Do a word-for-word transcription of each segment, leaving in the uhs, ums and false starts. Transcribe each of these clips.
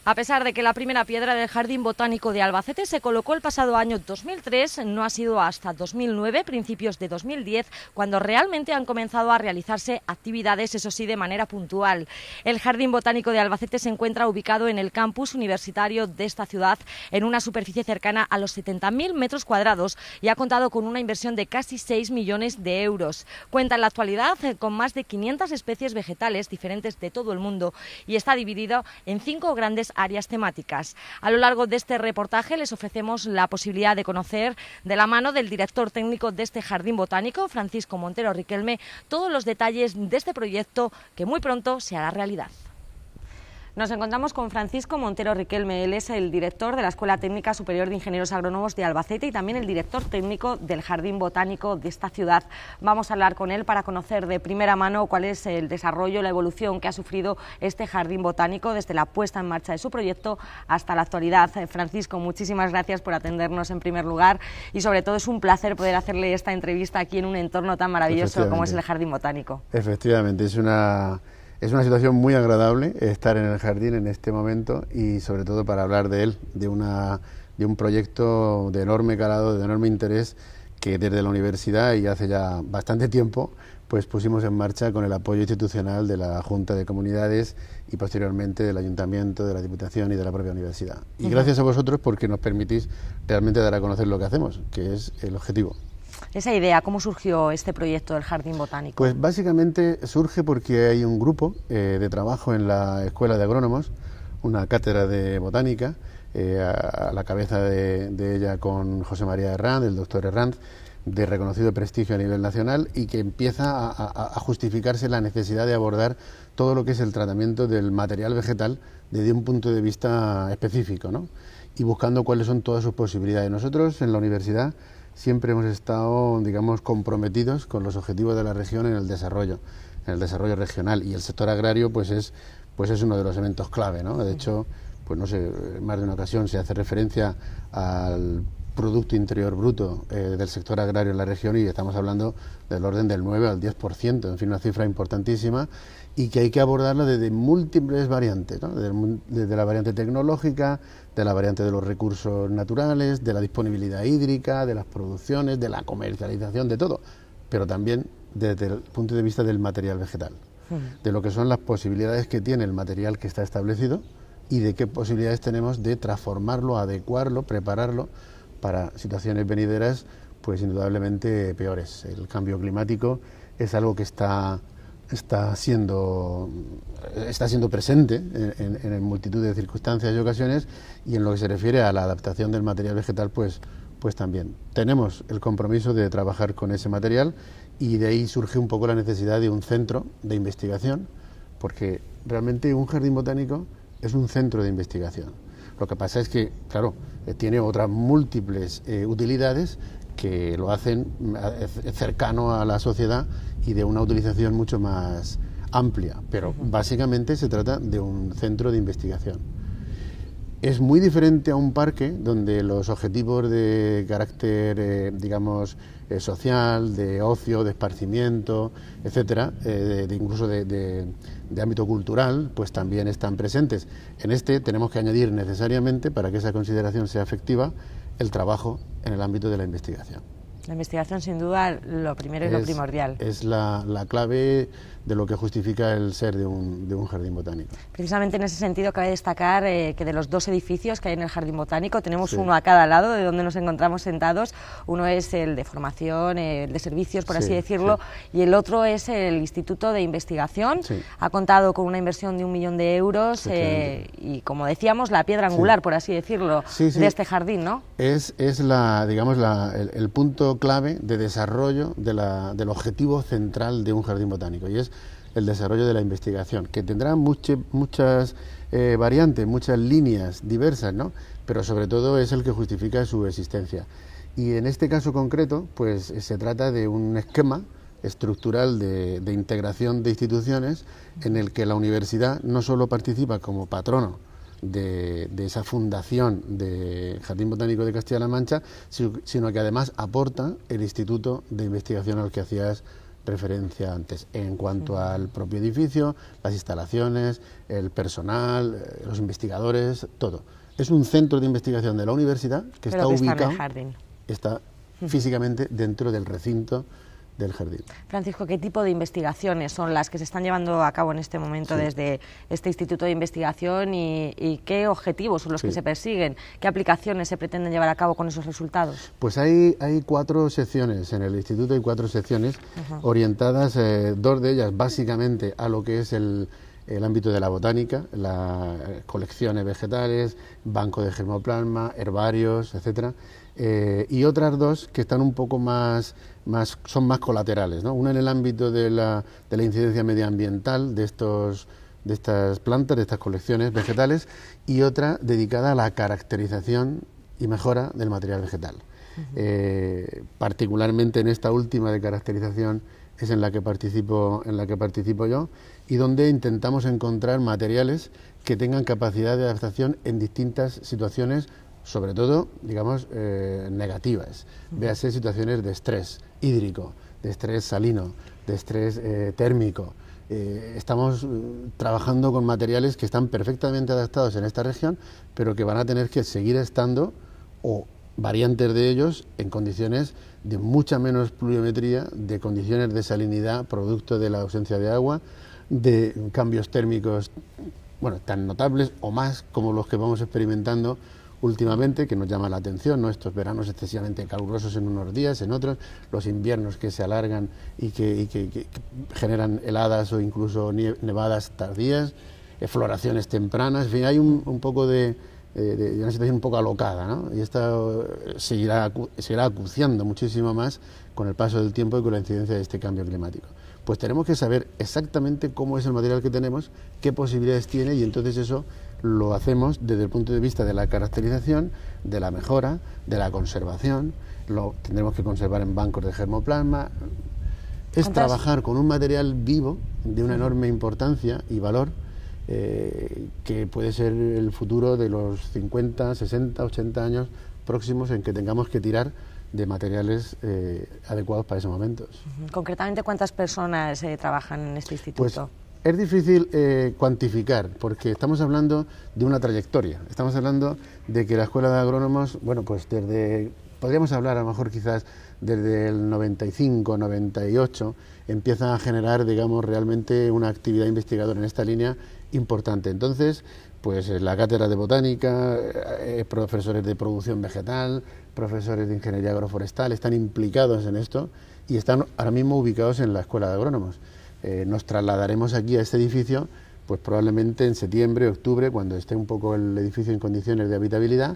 A pesar de que la primera piedra del Jardín Botánico de Albacete se colocó el pasado año dos mil tres, no ha sido hasta dos mil nueve, principios de dos mil diez, cuando realmente han comenzado a realizarse actividades, eso sí, de manera puntual. El Jardín Botánico de Albacete se encuentra ubicado en el campus universitario de esta ciudad, en una superficie cercana a los setenta mil metros cuadrados, y ha contado con una inversión de casi seis millones de euros. Cuenta en la actualidad con más de quinientas especies vegetales diferentes de todo el mundo y está dividido en cinco grandes áreas temáticas. A lo largo de este reportaje les ofrecemos la posibilidad de conocer, de la mano del director técnico de este jardín botánico, Francisco Montero Riquelme, todos los detalles de este proyecto que muy pronto se hará realidad. Nos encontramos con Francisco Montero Riquelme. Él es el director de la Escuela Técnica Superior de Ingenieros Agrónomos de Albacete y también el director técnico del Jardín Botánico de esta ciudad. Vamos a hablar con él para conocer de primera mano cuál es el desarrollo, la evolución que ha sufrido este Jardín Botánico desde la puesta en marcha de su proyecto hasta la actualidad. Francisco, muchísimas gracias por atendernos en primer lugar y sobre todo es un placer poder hacerle esta entrevista aquí en un entorno tan maravilloso como es el Jardín Botánico. Efectivamente, es una... Es una situación muy agradable estar en el jardín en este momento y sobre todo para hablar de él, de, una, de un proyecto de enorme calado, de enorme interés que desde la universidad y hace ya bastante tiempo pues pusimos en marcha con el apoyo institucional de la Junta de Comunidades y posteriormente del Ayuntamiento, de la Diputación y de la propia universidad. Y gracias a vosotros porque nos permitís realmente dar a conocer lo que hacemos, que es el objetivo. Esa idea, ¿cómo surgió este proyecto del Jardín Botánico? Pues básicamente surge porque hay un grupo eh, de trabajo en la Escuela de Agrónomos, una cátedra de botánica, eh, a, a la cabeza de, de ella con José María Herranz, el doctor Herranz, de reconocido prestigio a nivel nacional y que empieza a, a, a justificarse la necesidad de abordar todo lo que es el tratamiento del material vegetal desde un punto de vista específico, ¿no? Y buscando cuáles son todas sus posibilidades. Nosotros en la universidad siempre hemos estado, digamos, comprometidos con los objetivos de la región en el desarrollo, en el desarrollo regional, y el sector agrario pues es, pues es uno de los elementos clave, ¿no? De hecho, pues no sé, en más de una ocasión se hace referencia al Producto Interior Bruto eh, del sector agrario en la región y estamos hablando del orden del nueve al diez por ciento, en fin, una cifra importantísima y que hay que abordarla desde múltiples variantes, ¿no? Desde, desde la variante tecnológica, de la variante de los recursos naturales, de la disponibilidad hídrica, de las producciones, de la comercialización, de todo, pero también desde el punto de vista del material vegetal, uh-huh. de lo que son las posibilidades que tiene el material que está establecido y de qué posibilidades tenemos de transformarlo, adecuarlo, prepararlo para situaciones venideras, pues indudablemente peores. El cambio climático es algo que está, está, siendo, está siendo presente en, en, en multitud de circunstancias y ocasiones, y en lo que se refiere a la adaptación del material vegetal, pues, pues también. Tenemos el compromiso de trabajar con ese material y de ahí surge un poco la necesidad de un centro de investigación, porque realmente un jardín botánico es un centro de investigación. Lo que pasa es que, claro, eh, tiene otras múltiples eh, utilidades que lo hacen eh, cercano a la sociedad y de una utilización mucho más amplia, pero uh-huh. básicamente se trata de un centro de investigación. Es muy diferente a un parque donde los objetivos de carácter, eh, digamos, eh, social, de ocio, de esparcimiento, etcétera, eh, de, de incluso de, de, de ámbito cultural, pues también están presentes. En este tenemos que añadir necesariamente, para que esa consideración sea efectiva, el trabajo en el ámbito de la investigación. La investigación, sin duda, lo primero y es, lo primordial. Es la, la clave de lo que justifica el ser de un, de un jardín botánico. Precisamente en ese sentido cabe destacar eh, que de los dos edificios que hay en el jardín botánico tenemos sí. uno a cada lado de donde nos encontramos sentados. Uno es el de formación, eh, el de servicios, por sí, así decirlo, sí. y el otro es el Instituto de Investigación. Sí. Ha contado con una inversión de un millón de euros eh, y, como decíamos, la piedra angular, sí. por así decirlo, sí, sí. de este jardín, ¿no? Es, es la, digamos, la, el, el punto clave de desarrollo de la, del objetivo central de un jardín botánico, y es el desarrollo de la investigación, que tendrá muche, muchas eh, variantes, muchas líneas diversas, ¿no? Pero sobre todo es el que justifica su existencia. Y en este caso concreto, pues se trata de un esquema estructural de, de integración de instituciones en el que la universidad no solo participa como patrono De, de esa fundación de Jardín Botánico de Castilla-La Mancha, sino que además aporta el Instituto de Investigación al que hacías referencia antes, en cuanto al propio edificio, las instalaciones, el personal, eh, los investigadores, todo. Es un centro de investigación de la universidad que Pero está que ubicado, está en el jardín. Está físicamente dentro del recinto del jardín. Francisco, ¿qué tipo de investigaciones son las que se están llevando a cabo en este momento sí. desde este Instituto de Investigación y, y qué objetivos son los sí. que se persiguen? ¿Qué aplicaciones se pretenden llevar a cabo con esos resultados? Pues hay, hay cuatro secciones, en el Instituto hay cuatro secciones uh-huh. orientadas, eh, dos de ellas básicamente a lo que es el, el ámbito de la botánica, las colecciones vegetales, banco de germoplasma, herbarios, etcétera. Eh, y otras dos que están un poco más, más son más colaterales, ¿no? Una en el ámbito de la, de la incidencia medioambiental de estos de estas plantas, de estas colecciones vegetales, y otra dedicada a la caracterización y mejora del material vegetal. Uh-huh. Eh, particularmente en esta última de caracterización es en la que participo, en la que participo yo, y donde intentamos encontrar materiales que tengan capacidad de adaptación en distintas situaciones, sobre todo, digamos, eh, negativas. Uh-huh. Véase situaciones de estrés hídrico, de estrés salino, de estrés eh, térmico. Eh, estamos eh, trabajando con materiales que están perfectamente adaptados en esta región, pero que van a tener que seguir estando, o variantes de ellos, en condiciones de mucha menos pluviometría, de condiciones de salinidad, producto de la ausencia de agua, de cambios térmicos, bueno, tan notables o más como los que vamos experimentando últimamente, que nos llama la atención, ¿no? Estos veranos excesivamente calurosos en unos días, en otros, los inviernos que se alargan y que, y que, que generan heladas o incluso nevadas tardías, eh, floraciones tempranas, en fin, hay un, un poco de, eh, de una situación un poco alocada, ¿no? Y esta eh, seguirá, seguirá acuciando muchísimo más con el paso del tiempo y con la incidencia de este cambio climático. Pues tenemos que saber exactamente cómo es el material que tenemos, qué posibilidades tiene, y entonces eso lo hacemos desde el punto de vista de la caracterización, de la mejora, de la conservación. Lo tendremos que conservar en bancos de germoplasma. Es ¿Cuántas? Trabajar con un material vivo de una enorme importancia y valor, eh, que puede ser el futuro de los cincuenta, sesenta, ochenta años próximos, en que tengamos que tirar de materiales eh, adecuados para esos momentos. Concretamente, ¿cuántas personas eh, trabajan en este instituto? Pues es difícil eh, cuantificar, porque estamos hablando de una trayectoria. Estamos hablando de que la Escuela de Agrónomos, bueno, pues desde, podríamos hablar a lo mejor quizás desde el noventa y cinco, noventa y ocho, empieza a generar, digamos, realmente una actividad investigadora en esta línea importante. Entonces, pues la cátedra de botánica, eh, profesores de producción vegetal, profesores de ingeniería agroforestal están implicados en esto y están ahora mismo ubicados en la Escuela de Agrónomos. Eh, nos trasladaremos aquí a este edificio, pues probablemente en septiembre, octubre, cuando esté un poco el edificio en condiciones de habitabilidad,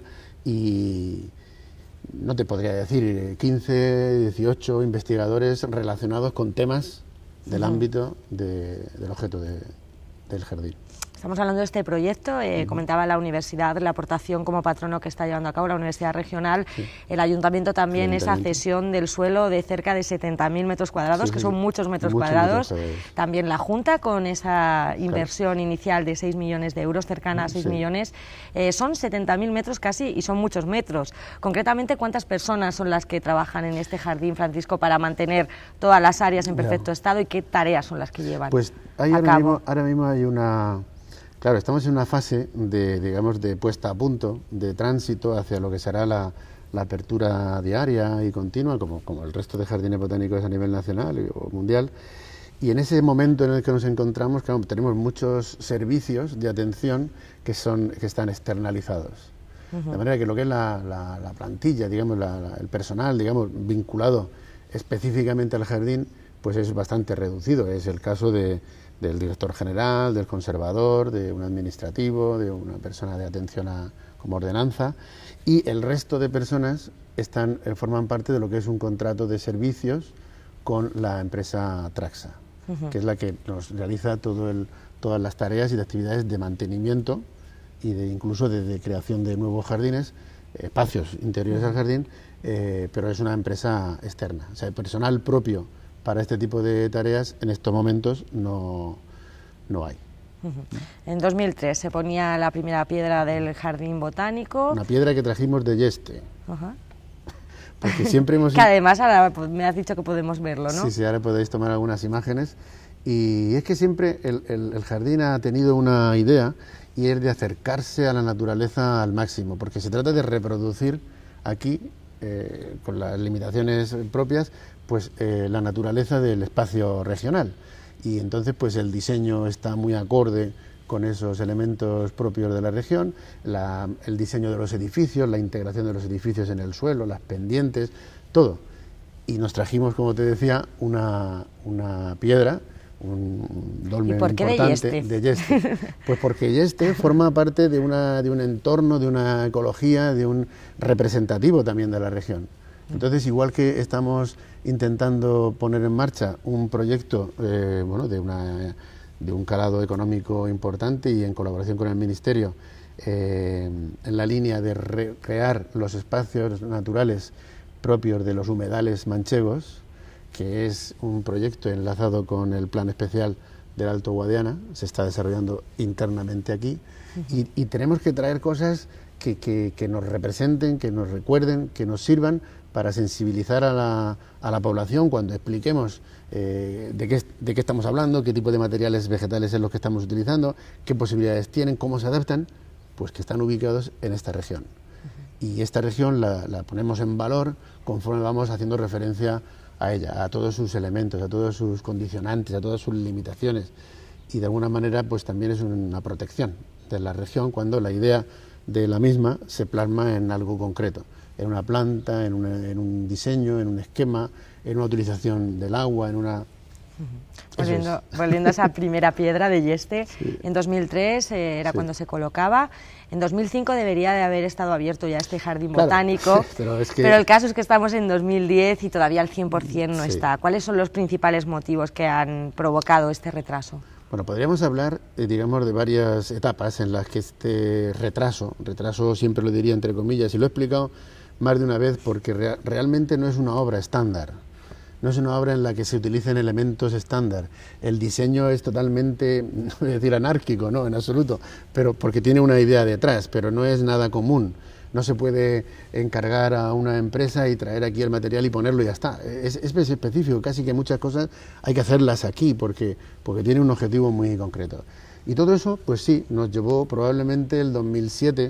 y no te podría decir quince, dieciocho investigadores relacionados con temas del uh-huh. ámbito de, del objeto de, del jardín. Estamos hablando de este proyecto, eh, uh-huh. comentaba la universidad, la aportación como patrono que está llevando a cabo la Universidad Regional, sí. el ayuntamiento también, el ayuntamiento. Esa cesión del suelo de cerca de setenta mil metros cuadrados, sí, que sí. son muchos metros muchos cuadrados, metros también la Junta con esa inversión claro. inicial de seis millones de euros, cercana a seis sí. millones, eh, son setenta mil metros casi y son muchos metros. Concretamente, ¿cuántas personas son las que trabajan en este jardín, Francisco, para mantener todas las áreas en perfecto claro. estado, y qué tareas son las que llevan pues hay a ahora cabo? Mismo, ahora mismo hay una... Claro, estamos en una fase de, digamos, de puesta a punto, de tránsito hacia lo que será la, la apertura diaria y continua, como, como el resto de jardines botánicos a nivel nacional o mundial. Y en ese momento en el que nos encontramos, claro, tenemos muchos servicios de atención que, son, que están externalizados. Uh-huh. De manera que lo que es la, la, la plantilla, digamos, la, la, el personal, digamos, vinculado específicamente al jardín, pues es bastante reducido. Es el caso de... del director general, del conservador, de un administrativo, de una persona de atención a, como ordenanza, y el resto de personas están, eh, forman parte de lo que es un contrato de servicios con la empresa Traxa, uh-huh. que es la que nos realiza todo el, todas las tareas y de actividades de mantenimiento y de incluso de, de creación de nuevos jardines, eh, espacios interiores uh-huh. al jardín, eh, pero es una empresa externa. O sea, el personal propio para este tipo de tareas en estos momentos no, no hay. Uh-huh. En dos mil tres se ponía la primera piedra del jardín botánico. Una piedra que trajimos de Yeste. Uh-huh. porque siempre hemos... que además ahora pues, me has dicho que podemos verlo, ¿no? Sí, sí, ahora podéis tomar algunas imágenes. Y es que siempre el, el, el jardín ha tenido una idea, y es de acercarse a la naturaleza al máximo, porque se trata de reproducir aquí, eh, con las limitaciones propias, pues eh, la naturaleza del espacio regional. Y entonces pues el diseño está muy acorde con esos elementos propios de la región, la, el diseño de los edificios, la integración de los edificios en el suelo, las pendientes, todo. Y nos trajimos, como te decía, una, una piedra, un dolmen importante de Yeste. Pues porque Yeste forma parte de, una, de un entorno, de una ecología, de un representativo también de la región. Entonces, igual que estamos intentando poner en marcha un proyecto eh, bueno, de, una, de un calado económico importante y en colaboración con el Ministerio, eh, en la línea de recrear los espacios naturales propios de los humedales manchegos, que es un proyecto enlazado con el Plan Especial del Alto Guadiana, se está desarrollando internamente aquí, uh-huh. y, y tenemos que traer cosas que, que, que nos representen, que nos recuerden, que nos sirvan para sensibilizar a la, a la población cuando expliquemos eh, de, qué, de qué estamos hablando, qué tipo de materiales vegetales es los que estamos utilizando, qué posibilidades tienen, cómo se adaptan, pues que están ubicados en esta región. Uh-huh. Y esta región la, la ponemos en valor conforme vamos haciendo referencia a ella, a todos sus elementos, a todos sus condicionantes, a todas sus limitaciones, y de alguna manera pues también es una protección de la región cuando la idea de la misma se plasma en algo concreto, en una planta, en, una, en un diseño, en un esquema, en una utilización del agua, en una... Volviendo, es. volviendo a esa primera piedra de Yeste, sí. En dos mil tres eh, era sí. cuando se colocaba, en dos mil cinco debería de haber estado abierto ya este jardín claro, botánico, pero, es que... pero el caso es que estamos en dos mil diez y todavía al cien por cien no sí. está. ¿Cuáles son los principales motivos que han provocado este retraso? Bueno, podríamos hablar, eh, digamos, de varias etapas en las que este retraso, retraso siempre lo diría entre comillas, y lo he explicado más de una vez porque rea- realmente no es una obra estándar. No es una obra en la que se utilicen elementos estándar. El diseño es totalmente, no voy a decir anárquico, no, en absoluto, pero porque tiene una idea detrás, pero no es nada común. No se puede encargar a una empresa y traer aquí el material y ponerlo y ya está. Es, es específico, casi que muchas cosas hay que hacerlas aquí porque, porque tiene un objetivo muy concreto. Y todo eso, pues sí, nos llevó probablemente el dos mil siete,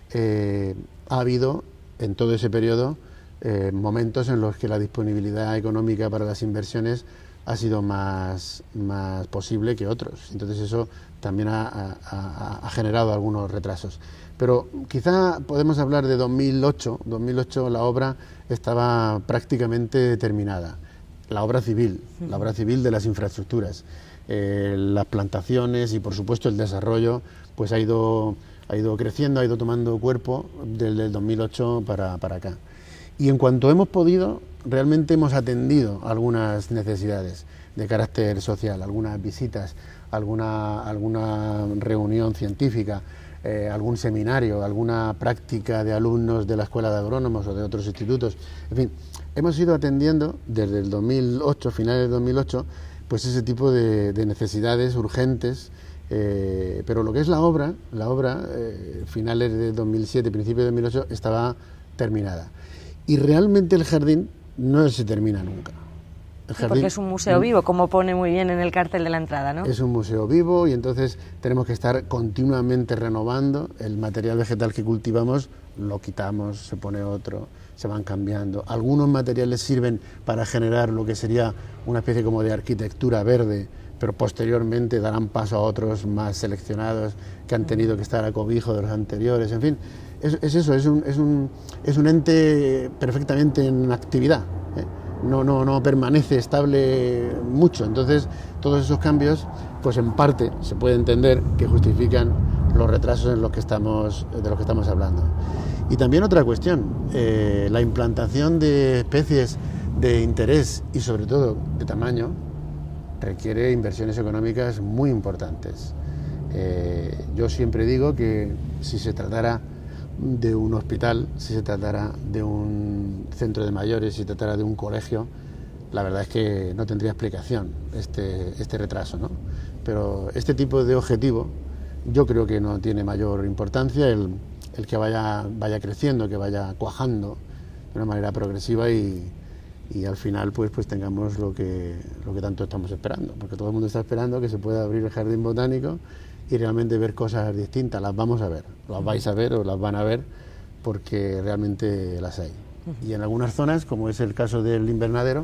eh, ha habido en todo ese periodo Eh, momentos en los que la disponibilidad económica para las inversiones ha sido más, más posible que otros. Entonces eso también ha, ha, ha generado algunos retrasos. Pero quizá podemos hablar de dos mil ocho. dos mil ocho la obra estaba prácticamente terminada. La obra civil, la obra civil de las infraestructuras. Eh, las plantaciones y por supuesto el desarrollo pues ha ido, ha ido creciendo, ha ido tomando cuerpo desde el dos mil ocho para, para acá. Y en cuanto hemos podido, realmente hemos atendido algunas necesidades de carácter social, algunas visitas, alguna, alguna reunión científica, eh, algún seminario, alguna práctica de alumnos de la Escuela de Agrónomos o de otros institutos. En fin, hemos ido atendiendo desde el dos mil ocho, finales de dos mil ocho, pues ese tipo de, de necesidades urgentes, eh, pero lo que es la obra, la obra, eh, finales de dos mil siete, principios de dos mil ocho, estaba terminada. Y realmente el jardín no se termina nunca. El jardín, porque es un museo vivo, como pone muy bien en el cartel de la entrada, ¿no? Es un museo vivo y entonces tenemos que estar continuamente renovando el material vegetal que cultivamos, lo quitamos, se pone otro, se van cambiando. Algunos materiales sirven para generar lo que sería una especie como de arquitectura verde, pero posteriormente darán paso a otros más seleccionados que han tenido que estar a cobijo de los anteriores, en fin. Es, es eso, es un, es, un, es un ente perfectamente en actividad, ¿eh? no, no, no permanece estable mucho, entonces todos esos cambios, pues en parte se puede entender que justifican los retrasos en los que estamos, de los que estamos hablando. Y también otra cuestión, eh, la implantación de especies de interés y sobre todo de tamaño requiere inversiones económicas muy importantes. Eh, yo siempre digo que si se tratara de un hospital, si se tratara de un centro de mayores, si se tratara de un colegio, la verdad es que no tendría explicación este, este retraso, ¿no? Pero este tipo de objetivo yo creo que no tiene mayor importancia, el, el que vaya, vaya creciendo, que vaya cuajando, de una manera progresiva y, y al final pues, pues tengamos lo que, lo que tanto estamos esperando, porque todo el mundo está esperando que se pueda abrir el jardín botánico y realmente ver cosas distintas. Las vamos a ver, las vais a ver o las van a ver porque realmente las hay. Y en algunas zonas, como es el caso del invernadero,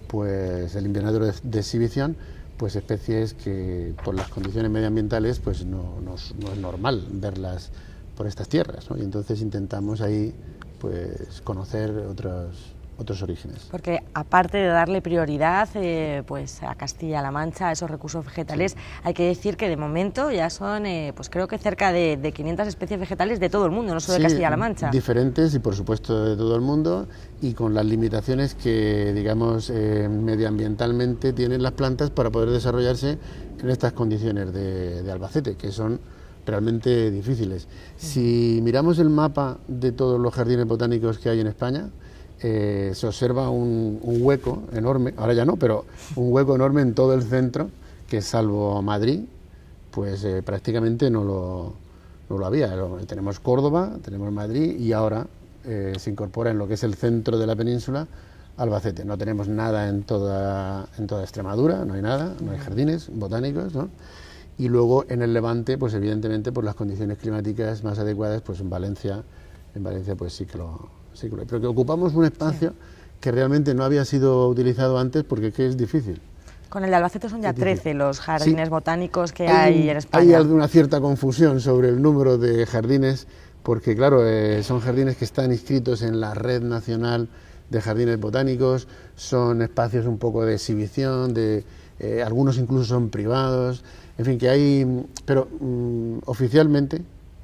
pues el invernadero de, de exhibición, pues especies que por las condiciones medioambientales pues no, no, no es normal verlas por estas tierras, ¿no? Y entonces intentamos ahí pues conocer otros, otros orígenes. Porque aparte de darle prioridad eh, pues a Castilla-La Mancha, a esos recursos vegetales, sí, hay que decir que de momento ya son eh, pues creo que cerca de, de quinientas especies vegetales de todo el mundo, no solo sí, de Castilla-La Mancha. Diferentes y por supuesto de todo el mundo y con las limitaciones que digamos eh, medioambientalmente tienen las plantas para poder desarrollarse en estas condiciones de, de Albacete, que son realmente difíciles. Si miramos el mapa de todos los jardines botánicos que hay en España, eh, se observa un, un hueco enorme, ahora ya no, pero un hueco enorme en todo el centro, que salvo Madrid, pues eh, prácticamente no lo, no lo había. Tenemos Córdoba, tenemos Madrid y ahora eh, se incorpora en lo que es el centro de la península Albacete. No tenemos nada en toda, en toda Extremadura, no hay nada, no hay jardines botánicos, ¿no? Y luego en el Levante, pues evidentemente por las condiciones climáticas más adecuadas, pues en Valencia, en Valencia pues sí que lo, sí que lo hay. Pero que ocupamos un espacio sí, que realmente no había sido utilizado antes porque que es difícil. Con el de Albacete son ya trece los jardines sí, botánicos que hay, hay en España. Hay alguna cierta confusión sobre el número de jardines, porque claro, eh, son jardines que están inscritos en la Red Nacional de Jardines Botánicos, son espacios un poco de exhibición, de eh, algunos incluso son privados. En fin, que hay, pero um, oficialmente,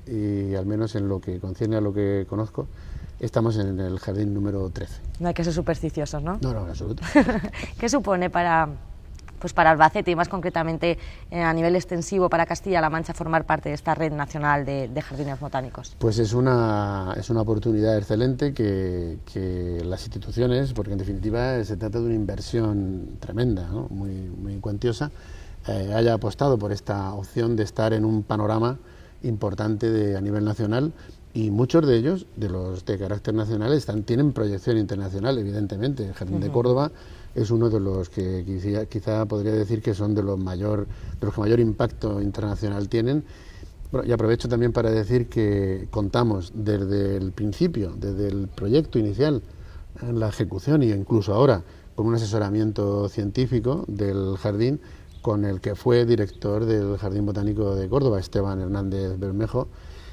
y al menos en lo que concierne a lo que conozco, estamos en el jardín número trece. No hay que ser supersticiosos, ¿no? No, no, en absoluto. ¿Qué supone para, pues para Albacete y más concretamente eh, a nivel extensivo para Castilla-La Mancha formar parte de esta red nacional de, de jardines botánicos? Pues es una, es una oportunidad excelente que, que las instituciones, porque en definitiva se trata de una inversión tremenda, ¿no? muy, muy cuantiosa, Eh, haya apostado por esta opción de estar en un panorama importante de, a nivel nacional y muchos de ellos, de los de carácter nacional, están, tienen proyección internacional, evidentemente. El Jardín uh-huh. de Córdoba es uno de los que quizá, quizá podría decir que son de los, mayor, de los que mayor impacto internacional tienen. Bueno, y aprovecho también para decir que contamos desde el principio, desde el proyecto inicial, en la ejecución e incluso ahora con un asesoramiento científico del jardín, con el que fue director del Jardín Botánico de Córdoba, Esteban Hernández Bermejo,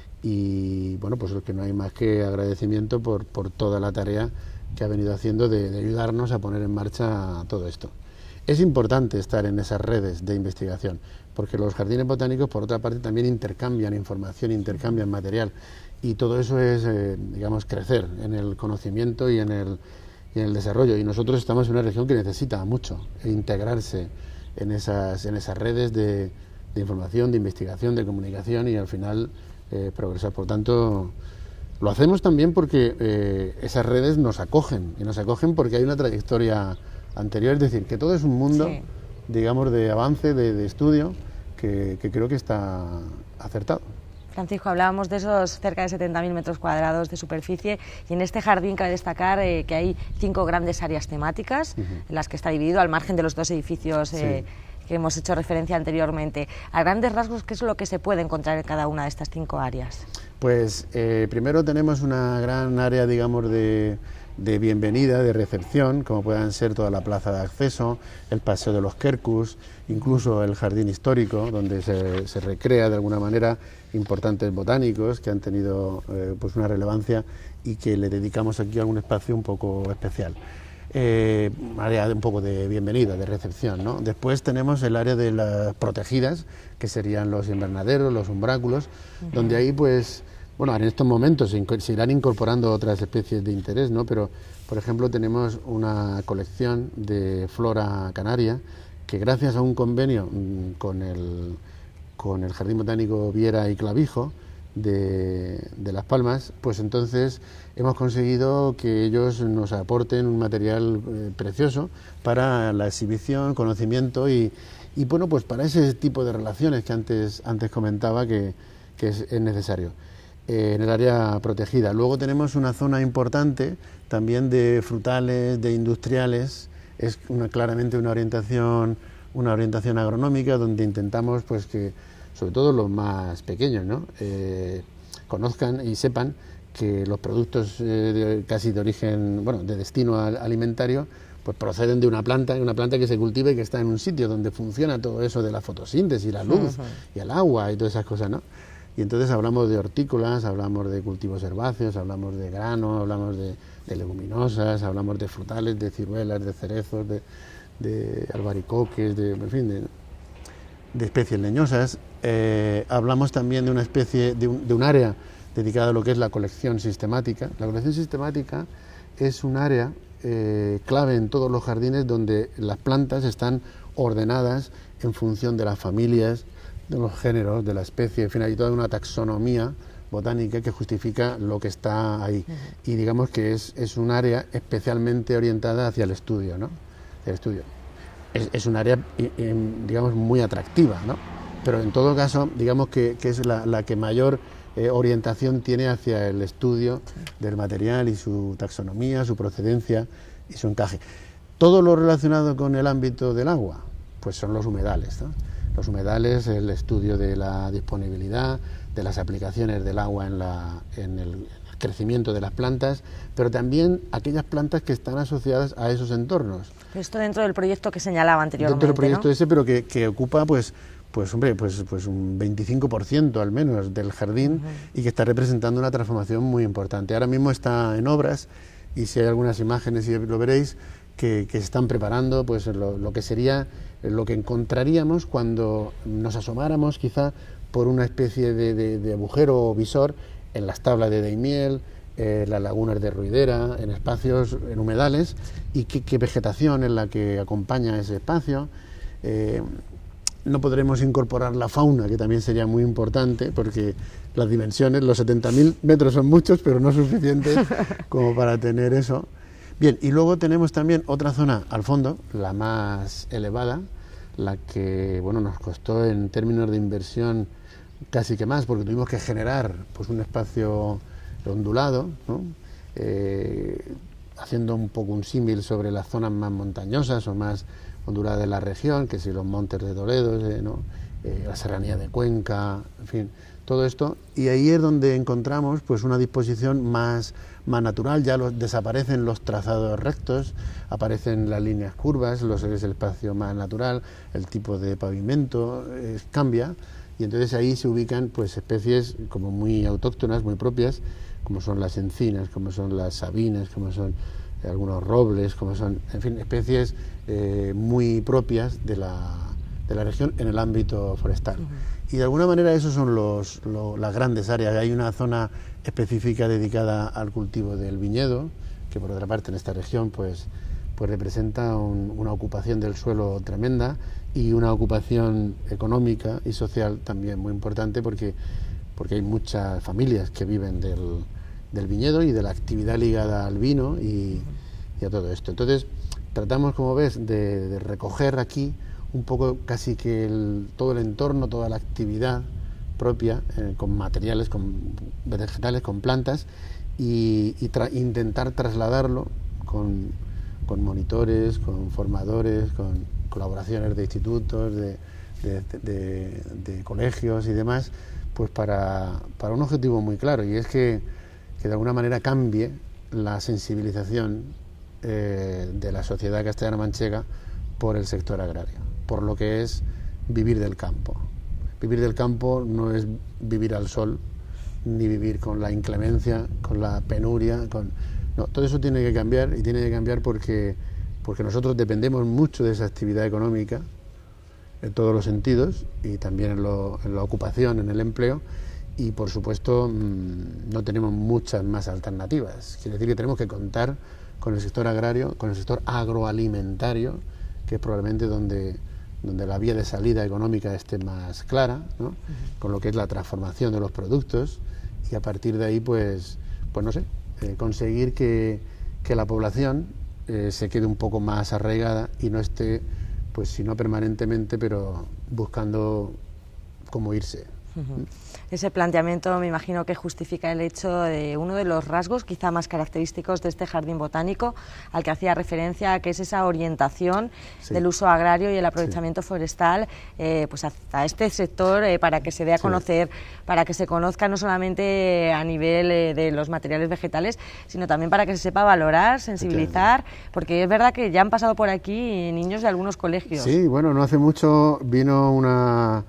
y bueno, pues es que no hay más que agradecimiento por, por toda la tarea que ha venido haciendo de, de ayudarnos a poner en marcha todo esto. Es importante estar en esas redes de investigación, porque los jardines botánicos, por otra parte, también intercambian información, intercambian material, y todo eso es, eh, digamos, crecer en el conocimiento y en el, y en el desarrollo, y nosotros estamos en una región que necesita mucho e integrarse en esas, en esas redes de, de información, de investigación, de comunicación y al final eh, progresar. Por tanto, lo hacemos también porque eh, esas redes nos acogen, y nos acogen porque hay una trayectoria anterior, es decir, que todo es un mundo, sí, digamos, de avance, de, de estudio, que, que creo que está acertado. Francisco, hablábamos de esos cerca de setenta mil metros cuadrados de superficie y en este jardín cabe destacar eh, que hay cinco grandes áreas temáticas uh-huh. en las que está dividido al margen de los dos edificios eh, sí. que hemos hecho referencia anteriormente. A grandes rasgos, ¿qué es lo que se puede encontrar en cada una de estas cinco áreas? Pues eh, primero tenemos una gran área, digamos, de, de bienvenida, de recepción, como puedan ser toda la plaza de acceso, el paseo de los Quercus, incluso el jardín histórico, donde se, se recrea de alguna manera importantes botánicos que han tenido eh, pues una relevancia y que le dedicamos aquí algún espacio un poco especial. Eh, área de un poco de bienvenida, de recepción, ¿no? Después tenemos el área de las protegidas, que serían los invernaderos, los umbráculos, uh-huh. donde ahí pues, bueno, en estos momentos se, se irán incorporando otras especies de interés, ¿no? Pero, por ejemplo, tenemos una colección de flora canaria que gracias a un convenio mmm, con el con el Jardín Botánico Viera y Clavijo de, de Las Palmas, pues entonces hemos conseguido que ellos nos aporten un material eh, precioso para la exhibición, conocimiento y, y bueno, pues para ese tipo de relaciones que antes, antes comentaba que, que es, es necesario. eh, en el área protegida. Luego tenemos una zona importante también de frutales, de industriales, es una, claramente una orientación, una orientación agronómica donde intentamos pues que sobre todo los más pequeños, ¿no? eh, conozcan y sepan que los productos eh, de, casi de origen, bueno, de destino alimentario, pues proceden de una planta, una planta que se cultiva y que está en un sitio donde funciona todo eso de la fotosíntesis, la luz uh-huh. y el agua y todas esas cosas, ¿no? Y entonces hablamos de hortícolas, hablamos de cultivos herbáceos, hablamos de grano, hablamos de, de leguminosas, hablamos de frutales, de ciruelas, de cerezos, de, de albaricoques, de, en fin, de, de especies leñosas. Eh, hablamos también de una especie, de un, de un área dedicada a lo que es la colección sistemática. La colección sistemática es un área eh, clave en todos los jardines donde las plantas están ordenadas en función de las familias, de los géneros, de la especie, en fin, hay toda una taxonomía botánica que justifica lo que está ahí. Uh-huh. Y digamos que es, es un área especialmente orientada hacia el estudio, ¿no? El estudio. Es, es un área, digamos, muy atractiva, ¿no? Pero en todo caso, digamos que, que es la, la que mayor eh, orientación tiene hacia el estudio del material y su taxonomía, su procedencia y su encaje. Todo lo relacionado con el ámbito del agua, pues son los humedales, ¿no? Los humedales, el estudio de la disponibilidad, de las aplicaciones del agua en, la, en el crecimiento de las plantas, pero también aquellas plantas que están asociadas a esos entornos. Esto dentro del proyecto que señalaba anteriormente, Dentro del proyecto, ¿no? ese, pero que, que ocupa, pues, pues hombre, pues, pues un veinticinco por ciento al menos del jardín uh-huh. y que está representando una transformación muy importante. Ahora mismo está en obras y si hay algunas imágenes, y lo veréis, que, que se están preparando, pues lo, lo que sería, lo que encontraríamos cuando nos asomáramos quizá por una especie de, de, de agujero o visor en las tablas de Daimiel, eh, las lagunas de Ruidera, en espacios, en humedales, y qué, qué vegetación es la que acompaña ese espacio. Eh, no podremos incorporar la fauna, que también sería muy importante, porque las dimensiones, los setenta mil metros son muchos, pero no suficientes como para tener eso. Bien, y luego tenemos también otra zona al fondo, la más elevada, la que bueno nos costó en términos de inversión casi que más, porque tuvimos que generar pues un espacio ondulado, ¿no? eh, haciendo un poco un símil sobre las zonas más montañosas o más onduladas de la región, que si los montes de Toledo, eh, ¿no? eh, la serranía de Cuenca, en fin, todo esto, y ahí es donde encontramos pues una disposición más, más natural. Ya los, desaparecen los trazados rectos, aparecen las líneas curvas, los, es el espacio más natural, el tipo de pavimento eh, cambia, y entonces ahí se ubican pues especies como muy autóctonas, muy propias, como son las encinas, como son las sabinas, como son eh, algunos robles, como son, en fin, especies eh, muy propias de la, de la región en el ámbito forestal. Uh-huh. Y de alguna manera esos son los, los, las grandes áreas. Hay una zona específica dedicada al cultivo del viñedo, que por otra parte en esta región pues, pues representa un, una ocupación del suelo tremenda y una ocupación económica y social también muy importante, porque, porque hay muchas familias que viven del, del viñedo y de la actividad ligada al vino y, y a todo esto. Entonces tratamos, como ves, de, de recoger aquí un poco casi que el, todo el entorno, toda la actividad propia, eh, con materiales, con vegetales, con plantas, y, y tra intentar trasladarlo con, con monitores, con formadores, con colaboraciones de institutos, de, de, de, de colegios y demás, pues para, para un objetivo muy claro, y es que, que de alguna manera cambie la sensibilización eh, de la sociedad castellano-manchega por el sector agrario, por lo que es vivir del campo. Vivir del campo no es vivir al sol, ni vivir con la inclemencia, con la penuria, con... No, todo eso tiene que cambiar, y tiene que cambiar porque, porque nosotros dependemos mucho de esa actividad económica, en todos los sentidos, y también en, lo, en la ocupación, en el empleo, y por supuesto mmm, no tenemos muchas más alternativas. Quiere decir que tenemos que contar con el sector agrario, con el sector agroalimentario, que es probablemente donde, donde la vía de salida económica esté más clara, ¿no? Uh-huh. Con lo que es la transformación de los productos, y a partir de ahí, pues, pues no sé, eh, conseguir que, que la población eh, se quede un poco más arraigada y no esté, pues si no permanentemente, pero buscando cómo irse. Uh-huh. Ese planteamiento me imagino que justifica el hecho de uno de los rasgos quizá más característicos de este jardín botánico al que hacía referencia, que es esa orientación sí. del uso agrario y el aprovechamiento sí. forestal eh, pues hasta este sector eh, para que se dé a conocer, sí. para que se conozca no solamente a nivel eh, de los materiales vegetales, sino también para que se sepa valorar, sensibilizar, porque es verdad que ya han pasado por aquí niños de algunos colegios. Sí, bueno, no hace mucho vino una...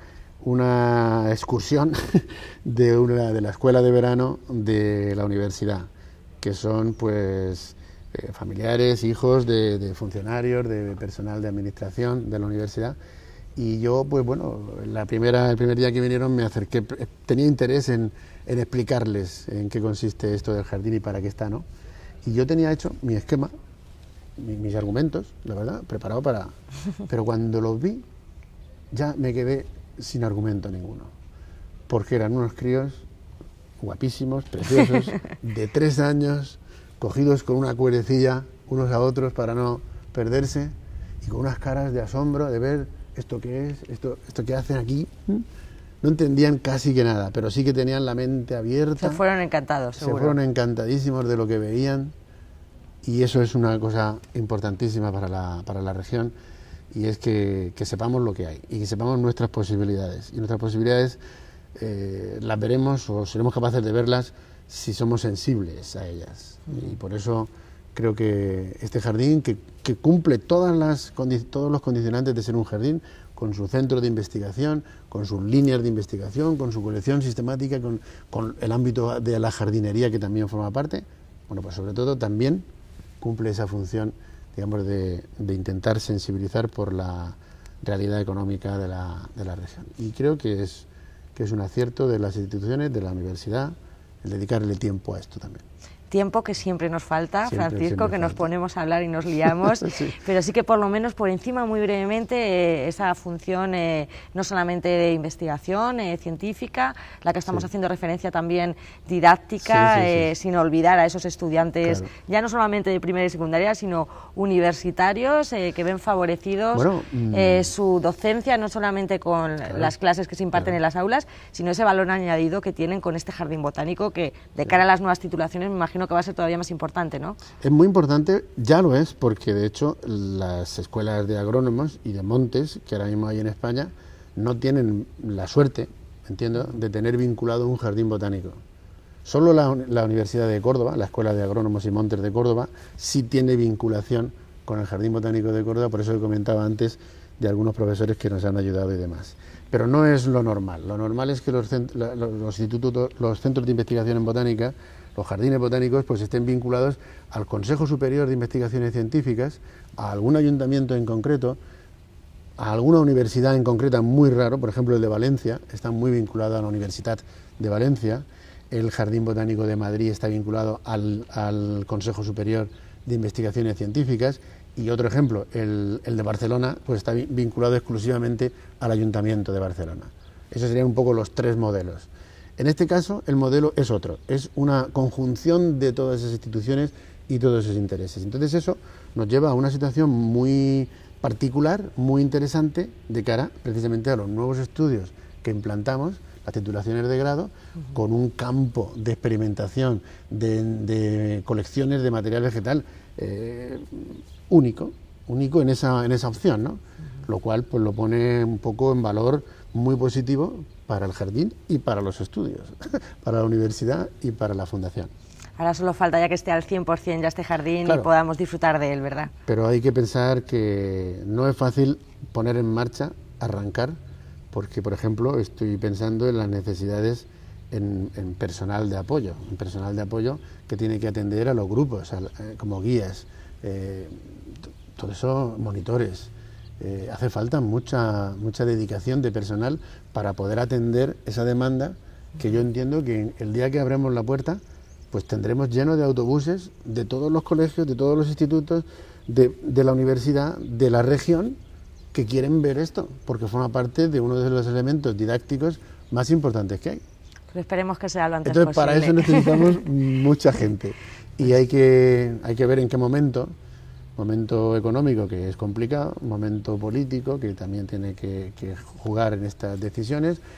una excursión de una de la escuela de verano de la universidad, que son pues eh, familiares, hijos de, de funcionarios, de personal de administración de la universidad, y yo pues bueno, la primera, el primer día que vinieron me acerqué, tenía interés en, en explicarles en qué consiste esto del jardín y para qué está, ¿no? Y yo tenía hecho mi esquema, mi, mis argumentos, la verdad, preparado para... Pero cuando los vi, ya me quedé sin argumento ninguno, porque eran unos críos guapísimos, preciosos, de tres años, cogidos con una cuerecilla unos a otros para no perderse, y con unas caras de asombro de ver esto que es, esto, esto que hacen aquí. No entendían casi que nada, pero sí que tenían la mente abierta. Se fueron encantados, seguro. Se fueron encantadísimos de lo que veían, y eso es una cosa importantísima para la, para la región. Y es que, que sepamos lo que hay y que sepamos nuestras posibilidades. Y nuestras posibilidades eh, las veremos o seremos capaces de verlas si somos sensibles a ellas. Uh-huh. Y por eso creo que este jardín, que, que cumple todas las, todos los condicionantes de ser un jardín, con su centro de investigación, con sus líneas de investigación, con su colección sistemática, con, con el ámbito de la jardinería que también forma parte, bueno, pues sobre todo también cumple esa función, digamos, de, de intentar sensibilizar por la realidad económica de la, de la región. Y creo que es, que es un acierto de las instituciones, de la universidad, el dedicarle tiempo a esto también. Tiempo que siempre nos falta, siempre, Francisco, siempre que falta. Nos ponemos a hablar y nos liamos, sí. Pero sí que por lo menos por encima, muy brevemente, eh, esa función eh, no solamente de investigación eh, científica, la que estamos sí. haciendo referencia también didáctica, sí, sí, eh, sí. sin olvidar a esos estudiantes, claro. ya no solamente de primaria y secundaria, sino universitarios eh, que ven favorecidos bueno, eh, mmm. su docencia, no solamente con claro. las clases que se imparten claro. en las aulas, sino ese valor añadido que tienen con este jardín botánico que de cara a las nuevas titulaciones me imagino que va a ser todavía más importante, ¿no? Es muy importante, ya lo es, porque de hecho las escuelas de agrónomos y de montes que ahora mismo hay en España no tienen la suerte, entiendo, de tener vinculado un jardín botánico. Solo la, la Universidad de Córdoba, la Escuela de Agrónomos y Montes de Córdoba, sí tiene vinculación con el Jardín Botánico de Córdoba, por eso he comentado antes de algunos profesores que nos han ayudado y demás. Pero no es lo normal. Lo normal es que los, los, los institutos, los centros de investigación en botánica, los jardines botánicos, pues estén vinculados al Consejo Superior de Investigaciones Científicas, a algún ayuntamiento en concreto, a alguna universidad en concreta, muy raro, por ejemplo el de Valencia, está muy vinculado a la Universidad de Valencia, el Jardín Botánico de Madrid está vinculado al, al Consejo Superior de Investigaciones Científicas, y otro ejemplo, el, el de Barcelona, pues está vinculado exclusivamente al Ayuntamiento de Barcelona. Esos serían un poco los tres modelos. En este caso, el modelo es otro, es una conjunción de todas esas instituciones y todos esos intereses. Entonces eso nos lleva a una situación muy particular, muy interesante, de cara precisamente a los nuevos estudios que implantamos, las titulaciones de grado, uh-huh. con un campo de experimentación, de, de colecciones de material vegetal eh, único, único en esa, en esa opción, ¿no? Uh-huh. Lo cual pues lo pone un poco en valor muy positivo para el jardín y para los estudios, para la universidad y para la fundación. Ahora solo falta ya que esté al cien por cien ya este jardín claro. y podamos disfrutar de él, ¿verdad? Pero hay que pensar que no es fácil poner en marcha, arrancar, porque, por ejemplo, estoy pensando en las necesidades en, en personal de apoyo, en personal de apoyo que tiene que atender a los grupos, a, eh, como guías, eh, todo eso, monitores. Eh, hace falta mucha mucha dedicación de personal para poder atender esa demanda, que yo entiendo que el día que abramos la puerta pues tendremos lleno de autobuses de todos los colegios, de todos los institutos, de, de la universidad, de la región, que quieren ver esto, porque forma parte de uno de los elementos didácticos más importantes que hay. Pero esperemos que sea lo antes Entonces, posible. Para eso necesitamos mucha gente, y hay que, hay que ver en qué momento. Momento económico, que es complicado, momento político, que también tiene que, que jugar en estas decisiones,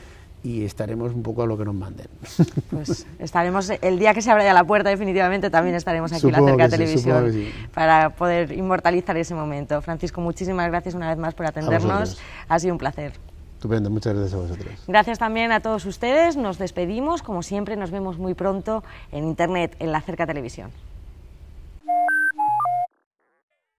y estaremos un poco a lo que nos manden. Pues estaremos, el día que se abra ya la puerta definitivamente también estaremos aquí en la Cerca Televisión sí, sí. para poder inmortalizar ese momento. Francisco, muchísimas gracias una vez más por atendernos, ha sido un placer. Estupendo, muchas gracias a vosotros. Gracias también a todos ustedes, nos despedimos, como siempre nos vemos muy pronto en internet, en la Cerca Televisión.